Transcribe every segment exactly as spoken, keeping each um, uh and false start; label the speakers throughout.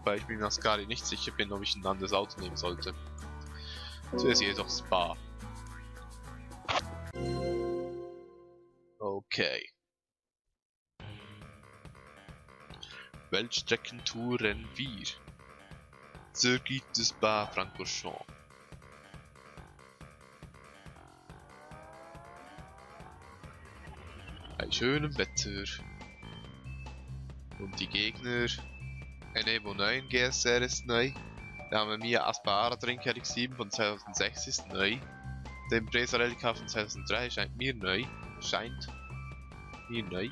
Speaker 1: wobei ich mir nach Skadi nicht sicher bin, ob ich ein anderes Auto nehmen sollte. Zuerst jedoch Spa. Okay. Weltstrecken touren wir? Circuit de Spa-Francorchamps. Bei schönem Wetter. Und die Gegner. Ein Evo neun G S R ist neu. Da haben wir Mia Aspara drin, K X sieben von zweitausendsechs ist neu. Der Impreza Rally Car von zweitausenddrei scheint mir neu. Scheint mir neu.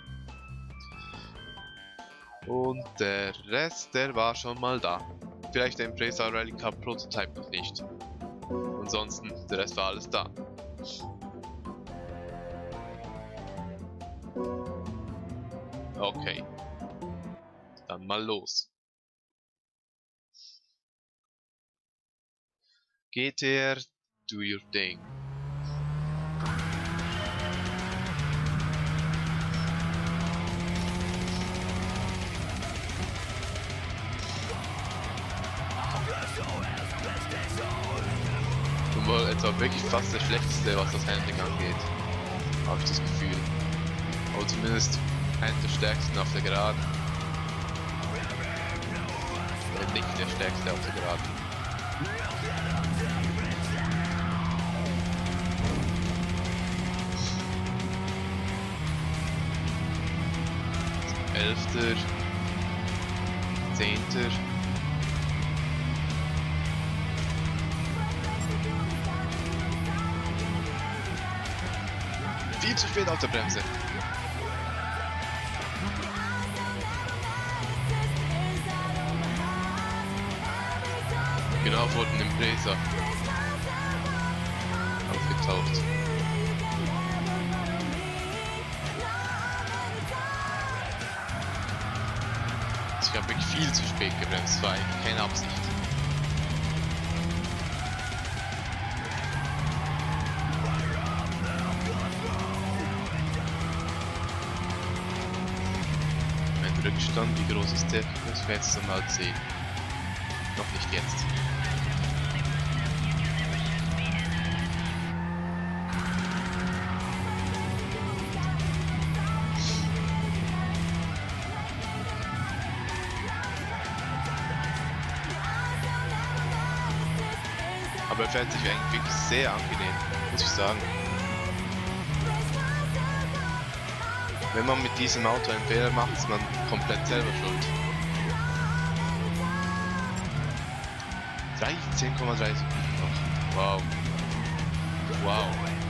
Speaker 1: Und der Rest, der war schon mal da. Vielleicht der Impreza Rally Car Prototype noch nicht. Ansonsten, der Rest war alles da. Okay. Dann mal los. G T R, do your thing. Und wohl etwa wirklich fast das Schlechteste, was das Handling angeht. Habe ich das Gefühl. Aber zumindest einer der stärksten auf der Geraden. Oder nicht der stärkste auf der Geraden. Elfter, Zehnter. Viel zu spät auf der Bremse. Genau vor dem Impreza aufgetaucht. Ich habe wirklich viel zu spät gebremst, war eigentlich keine Absicht. Mein Rückstand, wie groß ist der? Das werden wir jetzt mal sehen. Noch nicht jetzt. Aber er fährt sich eigentlich wirklich sehr angenehm, muss ich sagen. Wenn man mit diesem Auto einen Fehler macht, ist man komplett selber schuld. dreizehn Komma drei Sekunden noch. Wow. Wow.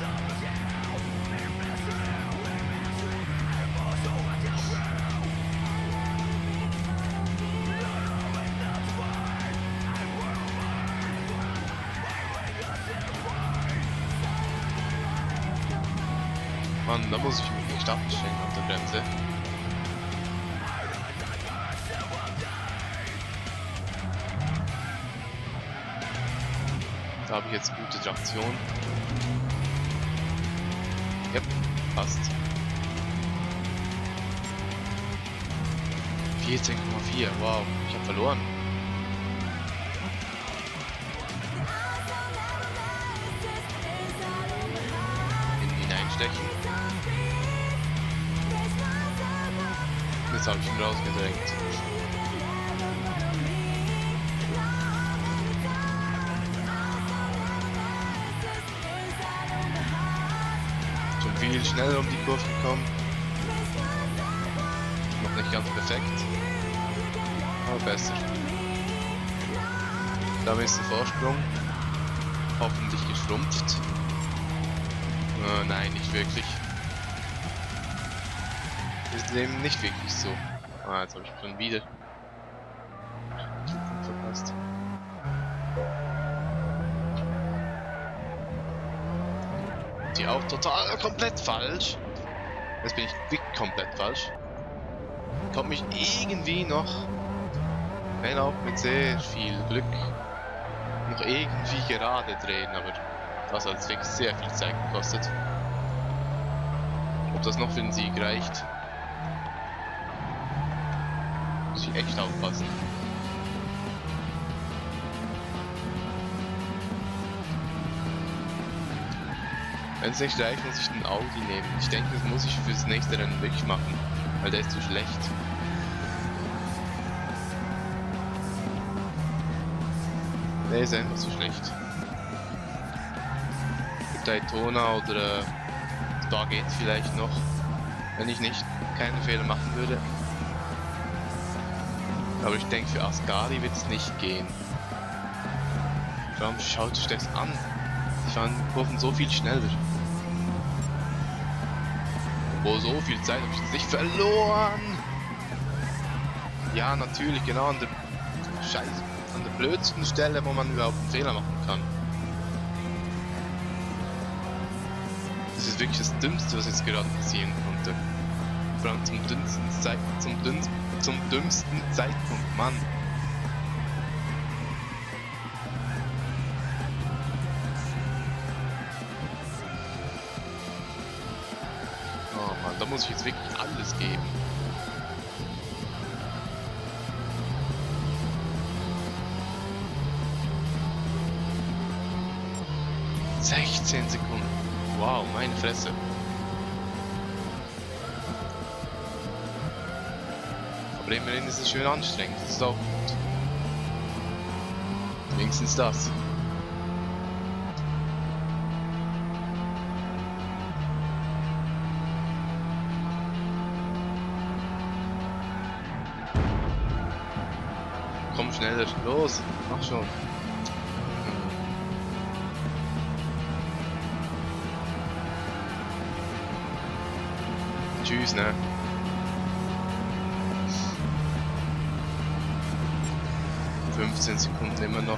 Speaker 1: Mann, da muss ich mich nicht abstellen auf der Bremse. Da habe ich jetzt gute Traktion. Yep, passt. vierzehn Komma vier, wow, ich habe verloren. Hinten hineinstechen. Jetzt habe ich ihn rausgedrängt. Schon viel schneller um die Kurve gekommen. Noch nicht ganz perfekt. Aber besser. Damit ist der Vorsprung hoffentlich geschrumpft. Äh, nein, nicht wirklich. Ist eben nicht wirklich so. Ah, jetzt habe ich schon wieder verpasst. Die auch total komplett falsch. Jetzt bin ich wirklich komplett falsch. Kommt mich irgendwie noch, wenn auch mit sehr viel Glück, noch irgendwie gerade drehen, aber das hat wirklich sehr viel Zeit gekostet. Ob das noch für den Sieg reicht, muss ich echt aufpassen. Wenn es nicht reicht, muss ich den Audi nehmen. Ich denke, das muss ich fürs nächste Rennen wirklich machen, weil der ist zu schlecht. Der ist einfach zu schlecht. Daytona oder äh, Spa geht vielleicht noch, wenn ich nicht keine Fehler machen würde. Aber ich denke, für Ascari wird es nicht gehen. Warum schaut euch das an? Die fahren Kurven so viel schneller. Obwohl, so viel Zeit habe ich jetzt nicht verloren. Ja, natürlich, genau an der Scheiße, an der blödsten Stelle, wo man überhaupt einen Fehler machen kann. Das ist wirklich das Dümmste, was jetzt gerade passieren konnte. Vor allem zum dümmsten Zeit, zum dümmsten, zum dümmsten Zeitpunkt, Mann. Oh Mann, da muss ich jetzt wirklich alles geben. sechzehn Sekunden. Wow, meine Fresse. Aber immerhin ist es schön anstrengend, das ist auch gut. Wenigstens das. Komm schneller, los, mach schon. Tschüss, ne? fünfzehn Sekunden immer noch.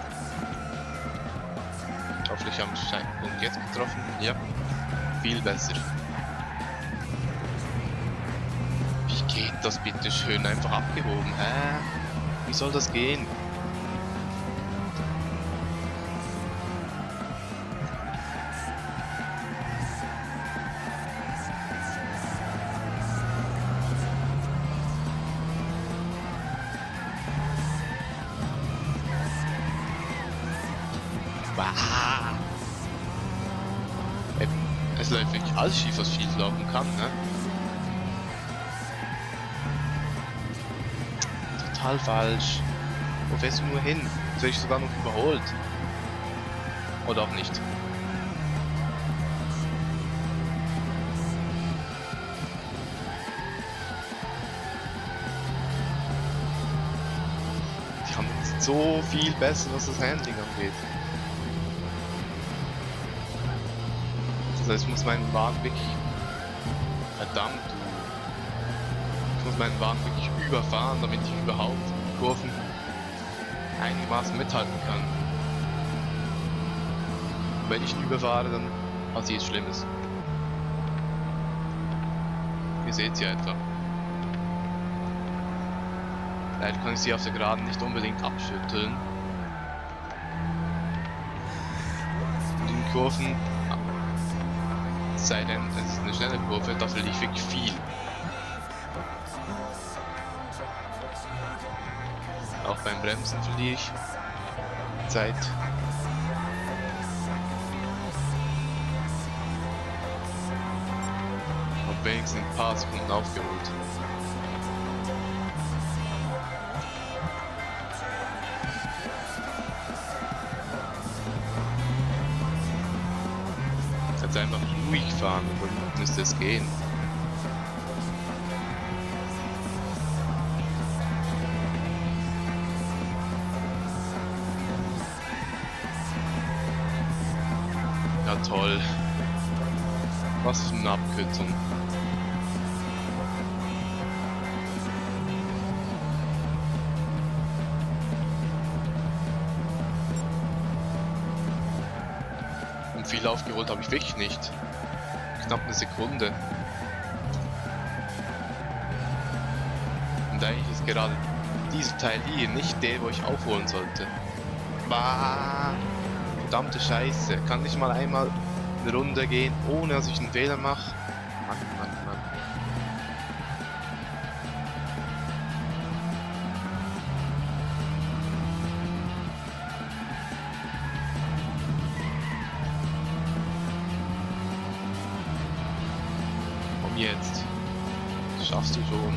Speaker 1: Hoffentlich haben wir den Punkt jetzt getroffen. Ja, viel besser. Wie geht das bitte schön? Einfach abgehoben. Hä? Wie soll das gehen? Es läuft wirklich alles schief, was schief laufen kann, ne? Total falsch. Wo fährst du nur hin? Jetzt werde ich sogar noch überholt. Oder auch nicht. Die haben jetzt so viel besser, was das Handling angeht. Das heißt, ich muss meinen Wagen wirklich, verdammt, ich muss meinen Wagen wirklich überfahren, damit ich überhaupt die Kurven einigermaßen mithalten kann. Und wenn ich ihn überfahre, dann passiert Schlimmes. Ihr seht sie etwa. Leider kann ich sie auf der Geraden nicht unbedingt abschütteln. Und in den Kurven, sei denn, es ist eine schnelle Kurve, da verliere ich wirklich viel. Auch beim Bremsen verliere ich Zeit. Hab wenigstens ein paar Sekunden aufgeholt. Jetzt einfach ruhig fahren, dann müsste es gehen. Ja toll. Was für eine Abkürzung. Und viel aufgeholt habe ich wirklich nicht. Knapp eine Sekunde. Und eigentlich ist gerade dieser Teil hier nicht der, wo ich aufholen sollte. Bah, verdammte Scheiße. Kann nicht mal einmal eine Runde gehen, ohne dass ich einen Fehler mache? Mann, Mann, Mann. Jetzt. Das schaffst du schon.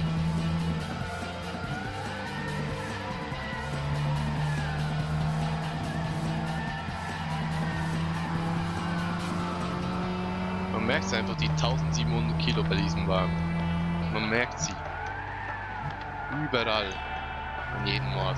Speaker 1: Man merkt einfach die tausendsiebenhundert Kilo bei diesem Wagen. Man merkt sie. Überall. An jedem Ort.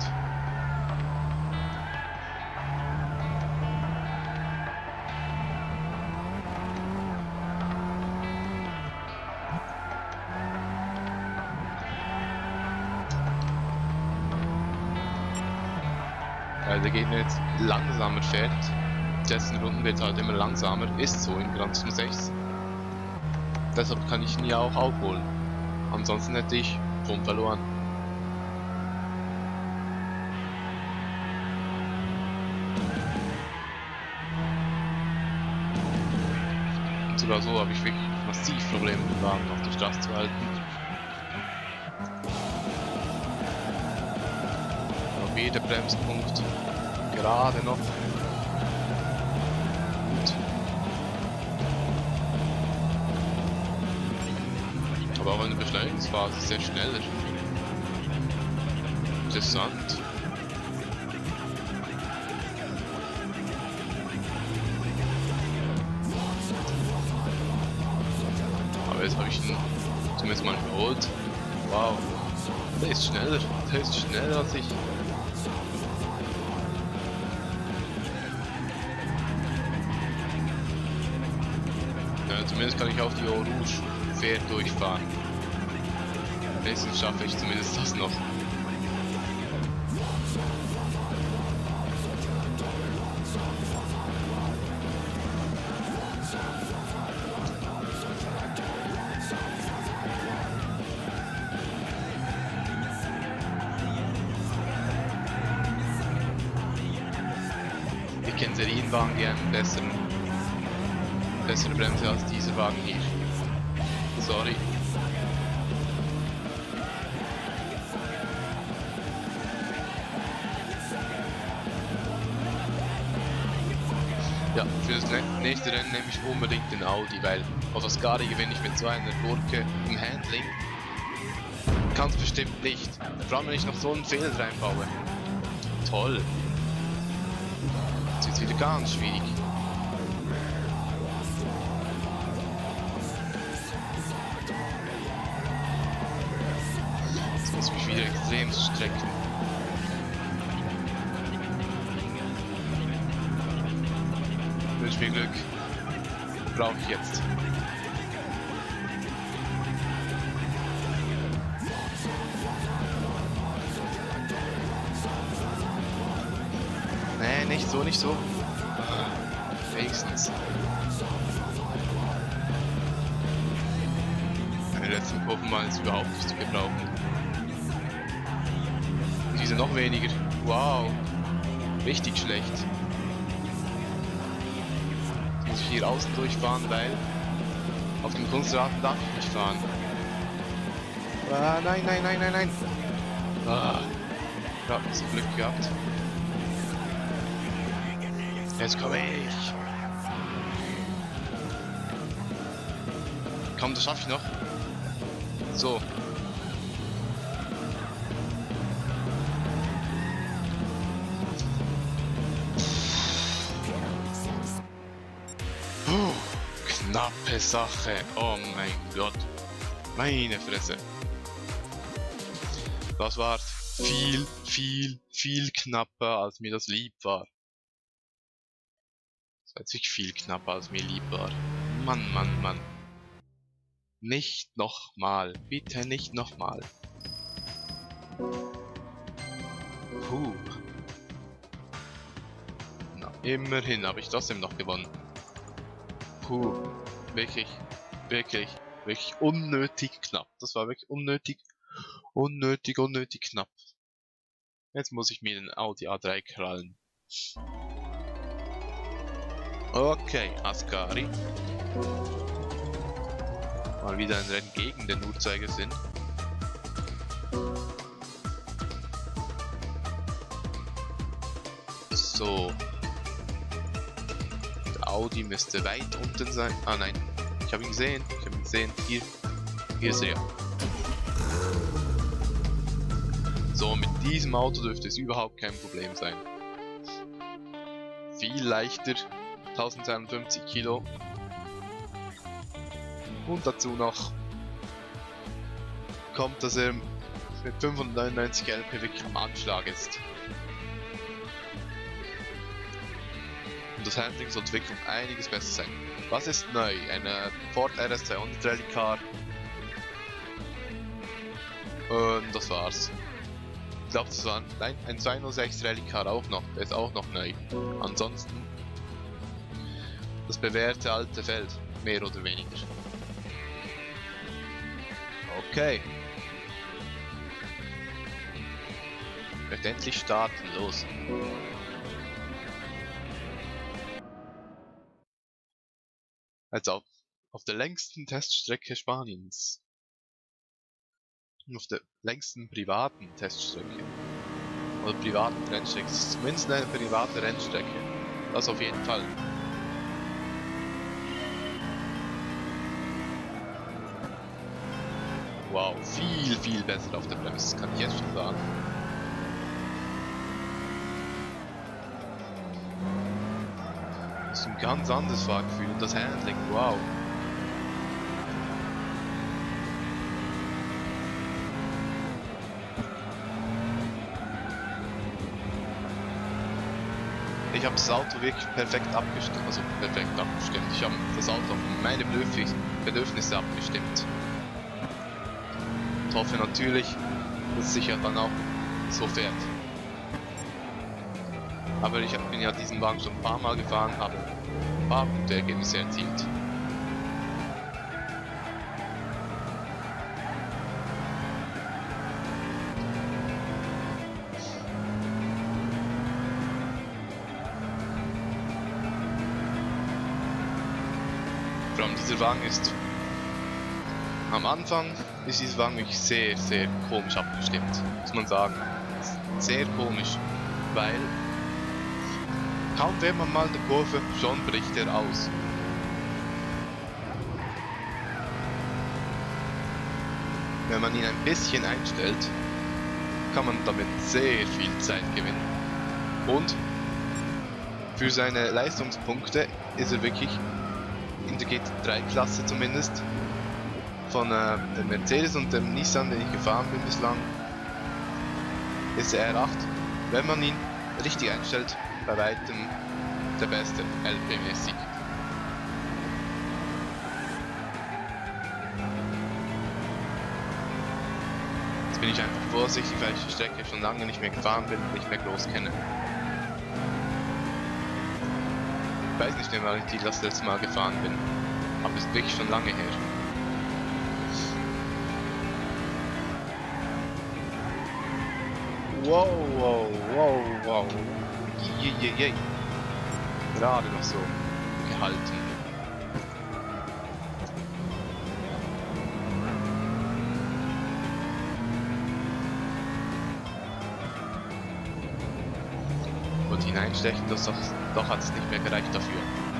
Speaker 1: Weil der Gegner jetzt langsamer fährt. Die letzten Runden wird halt immer langsamer. Ist so in Gran Turismo sechs. Deshalb kann ich ihn ja auch aufholen. Ansonsten hätte ich schon verloren. Und sogar so habe ich wirklich massiv Probleme mit dem Wagen auf der Straße zu halten. Auf jeder Bremspunkt gerade noch. Gut. Aber auch in der Beschleunigungsphase sehr schneller. Interessant. Aber jetzt habe ich ihn zumindest mal geholt. Wow. Der ist schneller. Der ist schneller als ich. Ja, zumindest kann ich auf die Eau Rouge fair durchfahren. Wenigstens schaffe ich zumindest das noch. Ich kenne Serienwagen gern besseren, bessere Bremse als dieser Wagen hier. Sorry. Ja, für das nächste Rennen nehme ich unbedingt den Audi, weil auf Ascari gewinne ich mit so einer Gurke im Handling. Kann es bestimmt nicht. Vor allem wenn ich noch so einen Fehler reinbaue. Toll. Jetzt wird wieder ganz schwierig. Jetzt muss ich mich wieder extrem strecken. Wünsche mir Glück. Brauche ich jetzt. Nee, nicht so, nicht so. Wenigstens. Meine letzten Kurven waren jetzt überhaupt nicht zu gebrauchen. Und diese noch weniger. Wow. Richtig schlecht. Jetzt muss ich hier außen durchfahren, weil auf dem Kunstrasen darf ich nicht fahren. Ah, nein, nein, nein, nein, nein. Ah. Ich hab nicht so Glück gehabt. Jetzt komme ich. Komm, das schaffe ich noch. So. Puh, knappe Sache. Oh mein Gott. Meine Fresse. Das war viel, viel, viel knapper, als mir das lieb war. Das war jetzt wirklich viel knapper, als mir lieb war. Mann, Mann, Mann. Nicht nochmal. Bitte nicht nochmal. Puh. Na, immerhin habe ich trotzdem noch gewonnen. Puh. Wirklich, wirklich, wirklich unnötig knapp. Das war wirklich unnötig, unnötig, unnötig knapp. Jetzt muss ich mir den Audi A drei krallen. Okay, Ascari. Mal wieder ein Rennen gegen den Uhrzeigersinn. So. Der Audi müsste weit unten sein. Ah nein, ich habe ihn gesehen. Ich habe ihn gesehen. Hier. Hier sehr. So, mit diesem Auto dürfte es überhaupt kein Problem sein. Viel leichter, tausendzweihundertfünfzig Kilo. Und dazu noch kommt, dass er mit fünfhundertneunundneunzig L P wirklich am Anschlag ist. Und das Handling sollte wirklich um einiges besser sein. Was ist neu? Eine Ford R S zweihundert Rally Car. Und das war's. Ich glaube, das war ein, ein zweihundertsechs Rally Car auch noch. Der ist auch noch neu. Ansonsten das bewährte alte Feld. Mehr oder weniger. Okay. Ich möchte endlich starten. Los. Also auf, auf der längsten Teststrecke Spaniens. Auf der längsten privaten Teststrecke. Oder privaten Rennstrecke. Es ist zumindest eine private Rennstrecke. Das auf jeden Fall. Wow, viel, viel besser auf der Bremse, das kann ich jetzt schon sagen. Das ist ein ganz anderes Fahrgefühl und das Handling, wow. Ich habe das Auto wirklich perfekt abgestimmt, also perfekt abgestimmt. Ich habe das Auto auf meine Bedürfnisse abgestimmt. Ich hoffe natürlich, dass es sich ja dann auch so fährt. Aber ich bin ja diesen Wagen schon ein paar Mal gefahren, habe ein paar gute Ergebnisse erzielt. Vor allem dieser Wagen ist am Anfang ist dieser Wagen wirklich sehr, sehr komisch abgestimmt, muss man sagen. Sehr komisch, weil kaum fährt man mal eine Kurve, schon bricht er aus. Wenn man ihn ein bisschen einstellt, kann man damit sehr viel Zeit gewinnen. Und für seine Leistungspunkte ist er wirklich in der G T drei Klasse zumindest von äh, dem Mercedes und dem Nissan, den ich gefahren bin bislang, ist der R acht, wenn man ihn richtig einstellt, bei weitem der beste L P-mäßig. Jetzt bin ich einfach vorsichtig, weil ich die Strecke schon lange nicht mehr gefahren bin und nicht mehr groß kenne. Ich weiß nicht mehr, wann ich die das letzte Mal gefahren bin, aber es ist wirklich schon lange her. Wow, wow, wow, wow. Je, je, je. Gerade noch so gehalten. Und hineinstechen, das doch, doch hat es nicht mehr gereicht dafür.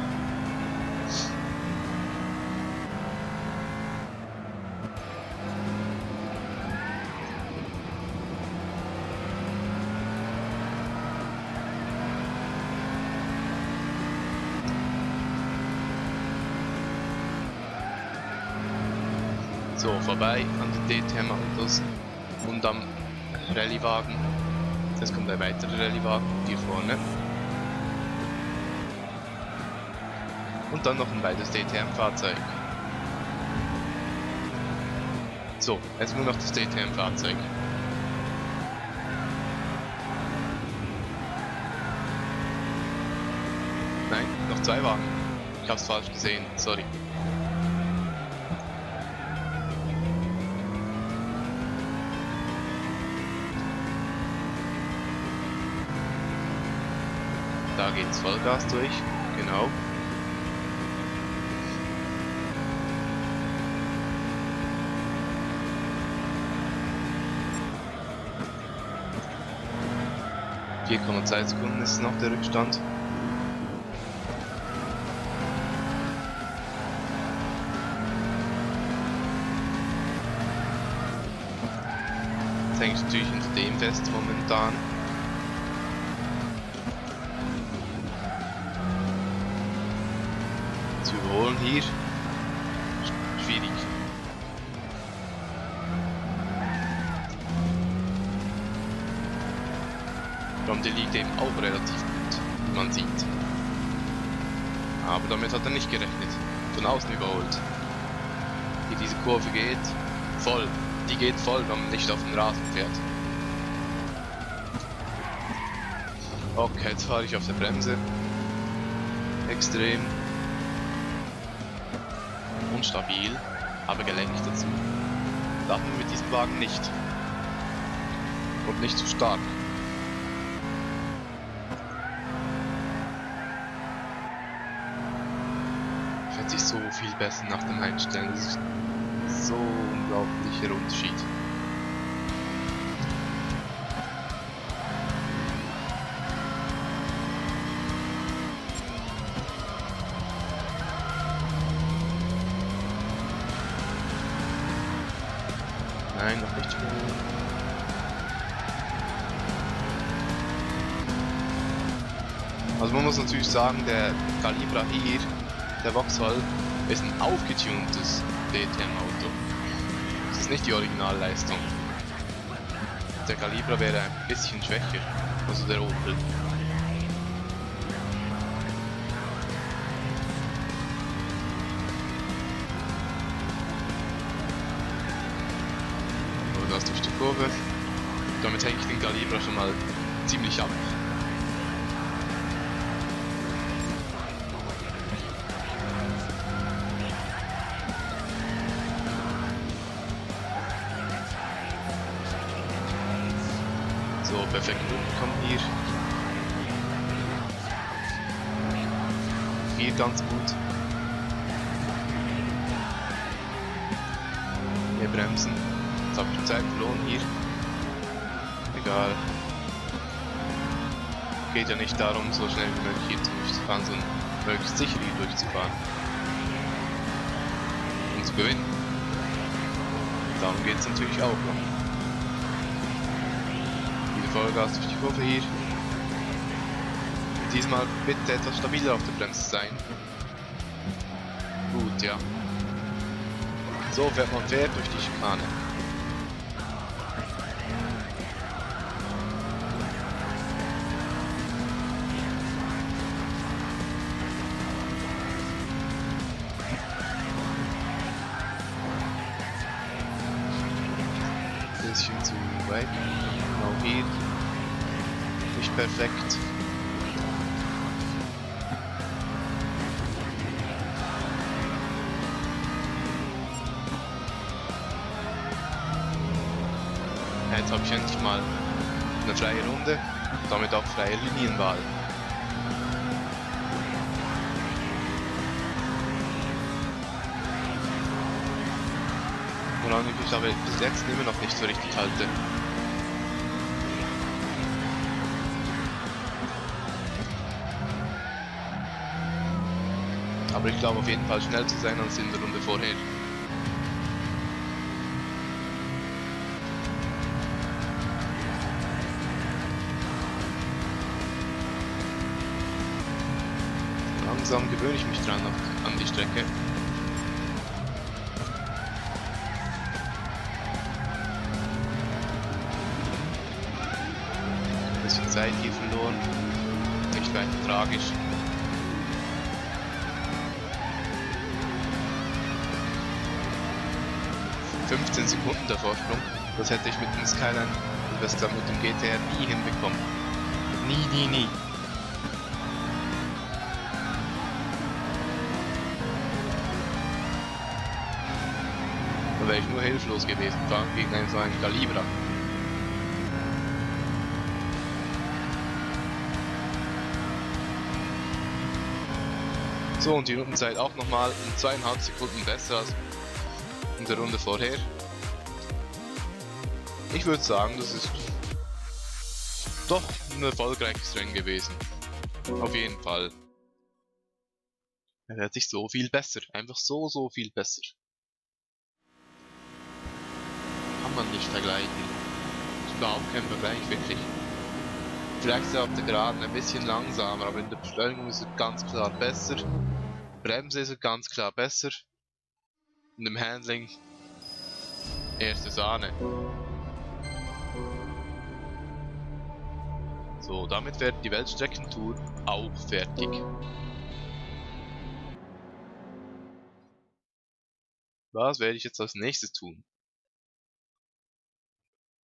Speaker 1: So, vorbei an den D T M-Autos und am Rallyewagen. Jetzt kommt ein weiterer Rallyewagen hier vorne. Und dann noch ein weiteres D T M-Fahrzeug. So, jetzt nur noch das D T M-Fahrzeug. Nein, noch zwei Wagen. Ich hab's falsch gesehen, sorry. Da geht's Vollgas durch, genau. vier Komma zwei Sekunden ist noch der Rückstand. Jetzt hänge ich natürlich hinter dem fest momentan. Zu überholen hier. Schwierig. Der liegt eben auch relativ gut, wie man sieht. Aber damit hat er nicht gerechnet. Von außen überholt. Hier diese Kurve geht voll. Die geht voll, wenn man nicht auf den Rasen fährt. Okay, jetzt fahre ich auf der Bremse. Extrem unstabil, aber gelenkt dazu. Darf man mit diesem Wagen nicht. Und nicht zu stark. Fährt sich so viel besser nach dem Einstellen. Das ist so unglaublicher Unterschied. Nein, noch nicht. Also man muss natürlich sagen, der Calibra hier, der Vauxhall, ist ein aufgetuntes D T M-Auto. Das ist nicht die Originalleistung. Der Calibra wäre ein bisschen schwächer, also der Opel. Das durch die Kurve. Damit hänge ich den Calibra schon mal ziemlich ab. So, perfekt rumgekommen hier. Hier ganz gut. Hier bremsen. Jetzt habe ich Zeit verloren hier. Egal. Geht ja nicht darum, so schnell wie möglich hier durchzufahren, sondern möglichst sicher hier durchzufahren. Und zu gewinnen. Darum geht es natürlich auch noch. Wieder Vollgas durch die Kurve hier. Und diesmal bitte etwas stabiler auf der Bremse sein. Gut, ja. So fährt man fair durch die Schikane. Bisschen zu weit. Genau hier. Nicht perfekt. Ja, jetzt habe ich endlich mal eine freie Runde, damit auch freie Linienwahl. Woran ich mich aber bis jetzt immer noch nicht so richtig halte. Aber ich glaube auf jeden Fall schnell zu sein als in der Runde vorher. Langsam gewöhne ich mich dran an die Strecke. Zeit hier verloren, nicht weiter tragisch. fünfzehn Sekunden der Vorsprung, das hätte ich mit dem Skyline, das mit dem G T R nie hinbekommen. Nie, nie, nie. Da wäre ich nur hilflos gewesen, gegen einen so einen Calibra. So, und die Rundenzeit auch nochmal um zweieinhalb Sekunden besser als in der Runde vorher. Ich würde sagen, das ist doch ein erfolgreiches Rennen gewesen. Auf jeden Fall. Er hört sich so viel besser. Einfach so, so viel besser. Kann man nicht vergleichen. überhaupt kein Vergleich, wirklich. Vielleicht ist er auf der Geraden ein bisschen langsamer, aber in der Beschleunigung ist er ganz klar besser. Bremse ist er ganz klar besser. Und im Handling erste Sahne. So, damit wäre die Weltstreckentour auch fertig. Was werde ich jetzt als nächstes tun?